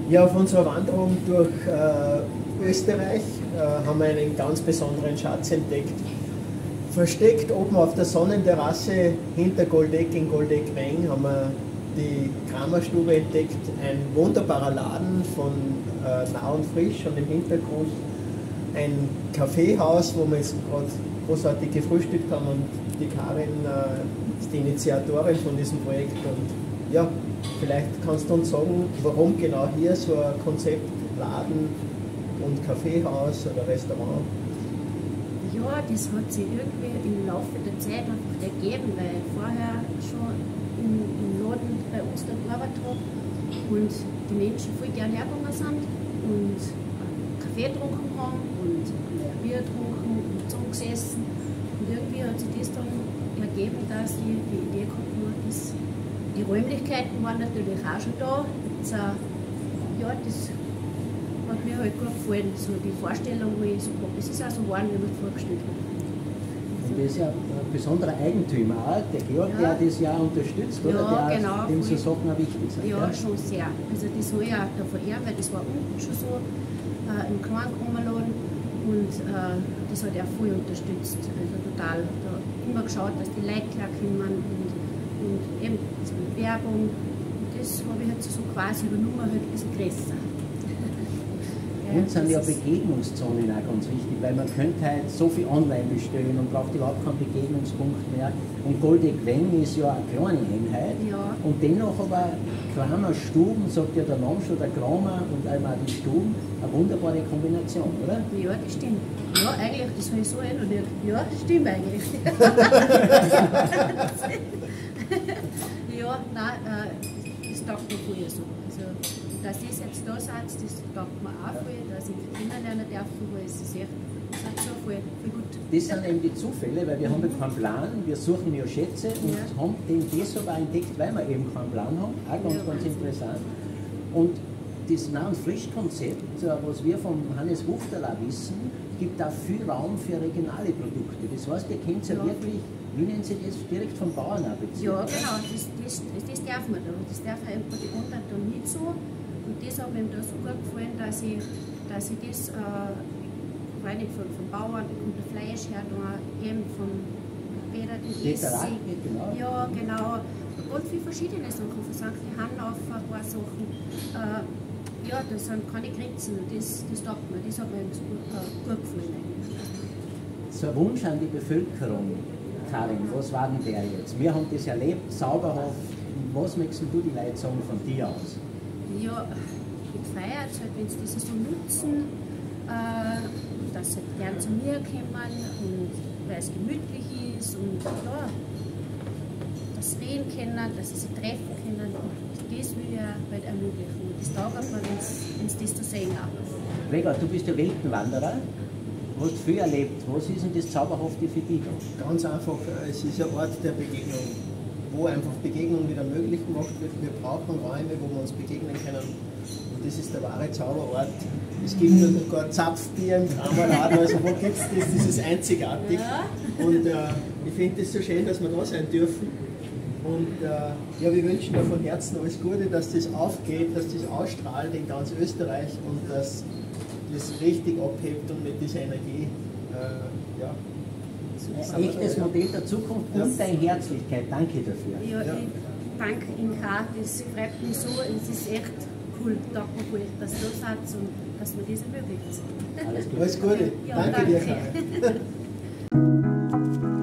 Ja, auf unserer Wanderung durch Österreich haben wir einen ganz besonderen Schatz entdeckt. Versteckt oben auf der Sonnenterrasse hinter Goldeck in Goldeck-Weng haben wir die Kramerstube entdeckt. Ein wunderbarer Laden von nah und frisch und im Hintergrund ein Kaffeehaus, wo wir jetzt gerade großartig gefrühstückt haben, und die Karin ist die Initiatorin von diesem Projekt. Und ja, vielleicht kannst du uns sagen, warum genau hier so ein Konzept Laden und Kaffeehaus oder Restaurant? Ja, das hat sich irgendwie im Laufe der Zeit einfach ergeben, weil ich vorher schon im Laden bei uns da gearbeitet habe und die Menschen viel gerne hergegangen sind und Kaffee getrunken haben und Bier getrunken und zusammengesessen. Und irgendwie hat sich das dann ergeben, dass ich die Idee gehabt habe, dass die Räumlichkeiten waren natürlich auch schon da. Jetzt, ja, das hat mir halt gut gefallen, so die Vorstellung, wie ich so habe. Es ist auch so geworden, wie man es vorgestellt hat. Und das ist ja ein besonderer Eigentümer auch, der Georg, Ja. der das ja unterstützt, oder? Ja, Der genau, dem so voll. Sachen auch wichtig sind. Ja, schon sehr. Also das habe ich auch davon her, weil das war unten schon so im kleinen Kammerladen und das hat er voll unterstützt. Also total. Da immer geschaut, dass die Leute klarkommen und eben das mit Werbung. Und das habe ich jetzt so quasi übernommen, halt ein bisschen größer. Uns sind ja Begegnungszonen auch ganz wichtig, weil man könnte halt so viel online bestellen und braucht überhaupt keinen Begegnungspunkt mehr. Und Goldeck-Weng ist ja eine kleine Einheit Ja. und dennoch aber kleiner Stuben, sagt ja der Name schon, der Kramer und einmal die Stuben, eine wunderbare Kombination, oder? Ja, das stimmt. Ja, eigentlich, das habe ich so noch nicht. Ja, stimmt eigentlich. Ja, nein, das taugt mir voll so. Also, dass das jetzt da seid, das taugt mir auch voll, dass ich kennenlernen darf, weil es ist echt, das hat so voll gut. Das sind eben die Zufälle, weil wir haben ja keinen Plan, wir suchen ja Schätze und Ja. haben den deshalb auch entdeckt, weil wir eben keinen Plan haben. Auch ganz, Ja, ganz Wahnsinn. interessant. Und das Nah- und Frisch-Konzept, was wir von Hannes Wuchterl wissen, gibt auch viel Raum für regionale Produkte. Das heißt, ihr könnt ja, Ja. wirklich, wie nennen Sie das, direkt vom Bauern auch beziehen. Ja, genau, das darf man da. Das darf einfach die anderen da nicht so. Und das hat mir da so gut gefallen, dass ich das, weil nicht vom Bauern, da kommt der Fleisch her, da eben vom Bäder, den Tetrarak, Essig. genau. Ja, genau. Und viele verschiedene Sachen, von St. Johann auf ein paar Sachen. Ja, da sind keine Grenzen. Das taugt mir, das hat mir so gut gefallen eigentlich. So ein Wunsch an die Bevölkerung, Karin, was war denn der jetzt? Wir haben das erlebt, sauberhaft. Was möchtest du die Leute sagen von dir aus? Ja, ich freue mich halt, wenn sie das so nutzen, dass sie gern zu mir kommen und weil es gemütlich ist und ja, dass sie reden können, dass sie sich treffen können. Und das will ich halt ermöglichen. Und das taugt mir, wenn sie das zu sehen haben. Gregor, du bist ja Weltenwanderer. Du hast viel erlebt. Was ist denn das Zauberhafte für dich? Ganz einfach, es ist ein Ort der Begegnung, wo einfach Begegnung wieder möglich gemacht wird. Wir brauchen Räume, wo wir uns begegnen können. Und das ist der wahre Zauberort. Es gibt sogar Zapfbier im Kramerladen, also wo gibt es das? Das ist einzigartig. Ja. Und ich finde es so schön, dass wir da sein dürfen. Und ja, wir wünschen dir von Herzen alles Gute, dass das aufgeht, dass das ausstrahlt in ganz Österreich und dass das richtig abhebt und mit dieser Energie, ja. Ein echtes Modell der Zukunft Ja. und deine Herzlichkeit. Danke dafür. Ja, Ja. ich danke Ihnen auch. Das freut mich so. Es ist echt cool, danke cool, dass du da seid und dass wir das ermöglicht. Alles Gute. Alles Gute. Ja, Danke dir, danke. Karin.